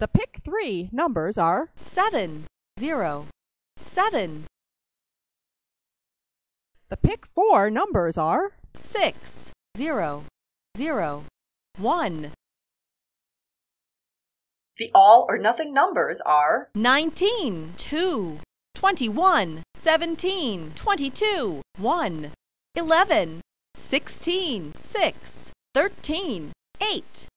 The pick 3 numbers are 7, 0, 7. The pick 4 numbers are 6, 0, 0, 1. The all or nothing numbers are 19, 2, 21, 17, 22, 1, 11, 16, 6, 13, 8.